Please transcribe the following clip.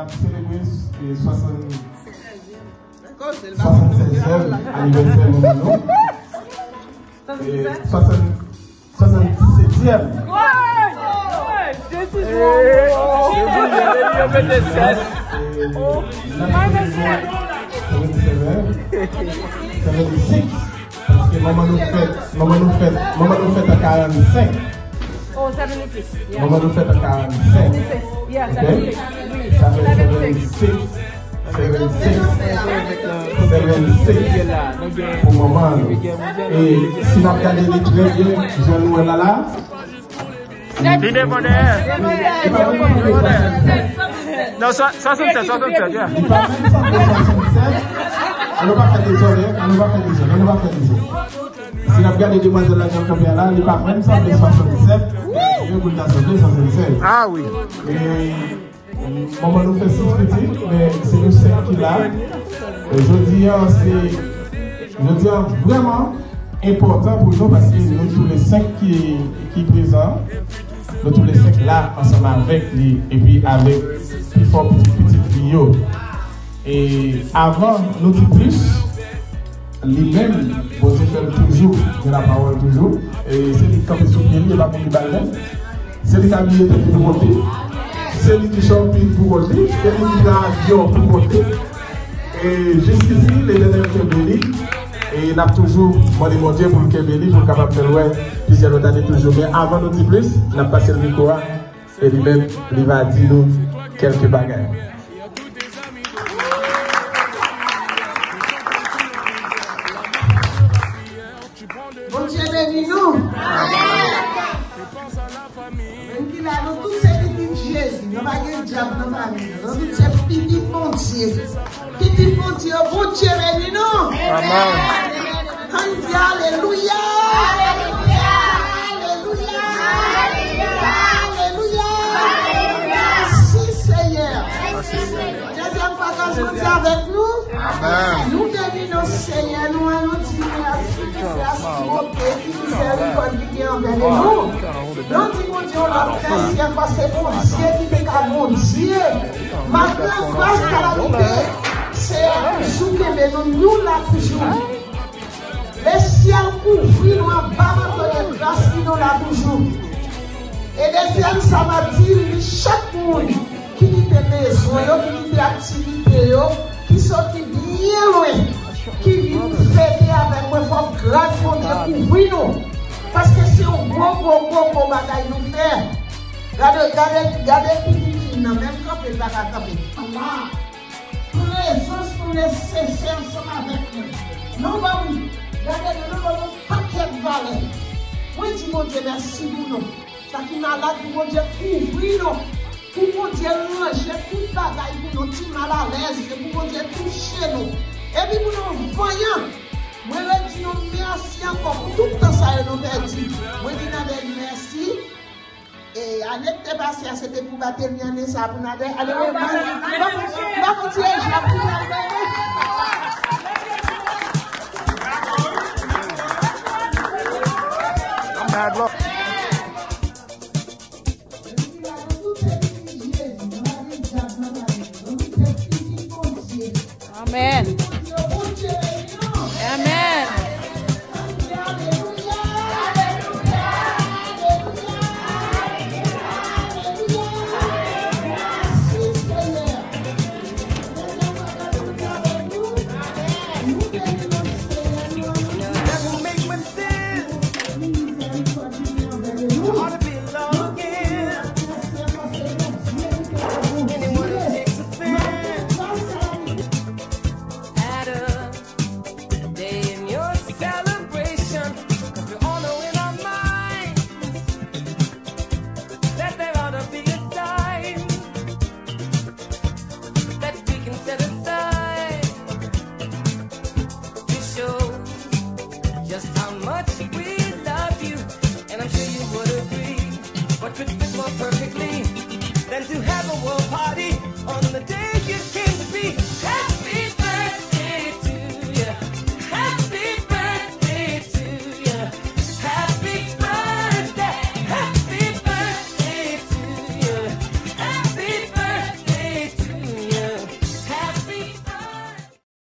a célébré le 76e anniversaire de nous. Et 77e. Parce que maman nous fait à 45. Oh, 76. Yeah. Maman nous fait à 45. Yeah, Okay? 76. Ça fait 76. 76 pour maman. Et si nous regardons les très bien, je nous là là. Il demandait. Non, 67, yeah. Il parle même pas de 67. On ne va pas faire des horaires, on ne va pas faire des horaires. Si nous regardons les demoiselles là, combien là, il parle même pas de 67. Je vous l'ai 76. Ah oui. Et maman nous fait 6 petits, mais c'est nous 5 qui là. Et je dis vraiment important pour nous parce que nous tous les 5 qui présents, nous tous les 5 là ensemble avec lui et puis avec plus fort petit trio. Et avant nous dit plus, lui-même, bon Dieu fait toujours de la parole toujours. Et c'est lui qui a fait sous pied, il va pour lui balayer. C'est lui qui a mis le pour voter. C'est lui qui chante pour voter. C'est lui qui a avion pour voter. Et jusqu'ici, les derniers Kébéli, et il a toujours demandé mon Dieu pour le Kébéli, pour le capable de faire ouais, plusieurs autres années toujours. Mais avant de dire plus, il a passé le micro et lui-même, il va dire nous quelques bagages. Bon Dieu bénis nous. Même qu'il a nous tous ces petits Jésus, nous n'avons pas de diable dans la famille. Nous tous ces petits bon Dieu. Petit bon Dieu, bon Dieu bénis nous. Amen. On dit alléluia. Alléluia. Alléluia. Merci Seigneur. Deuxième fois que vous êtes avec nous. Amen. Nous bénissons Seigneur, nous allons dire merci pour la santé qui nous servent qui est envers nous. Nous disons Dieu, on a merci parce que bon Dieu qui fait qu'à bon Dieu, malgré face calamité, c'est toujours que nous là toujours. Les ciels couvrent nous en bas de grâce qui nous là toujours. Et deuxième, ça m'a dit chaque monde qui quitte maison, qui quitte activité, qui sortent bien loin, qui viennent fêter avec moi, il faut grâce pour Dieu couvrir nous. Parce que c'est un gros bagaille nous faire. Regardez petit film, même quand il va camper. Allah, présence pour les cesser ensemble avec nous. Non, bah oui, regardez, nous avons un paquet de valeurs. Oui, dis mon Dieu, merci pour nous. Ça qui m'a là, pour mon Dieu couvrir nous. Pour mon Dieu ranger toute bagaille pour nous, tout mal à l'aise, pour mon Dieu toucher nous. Et puis pour nous voyons, moi je dis nous merci encore pour tout le temps ça nous perdu. Moi je dis nous merci. Et l'année qui est passée, c'était pour terminer ça pour nous. Allez, on va continuer, je vais Amen. Amen. Perfectly than to have a world party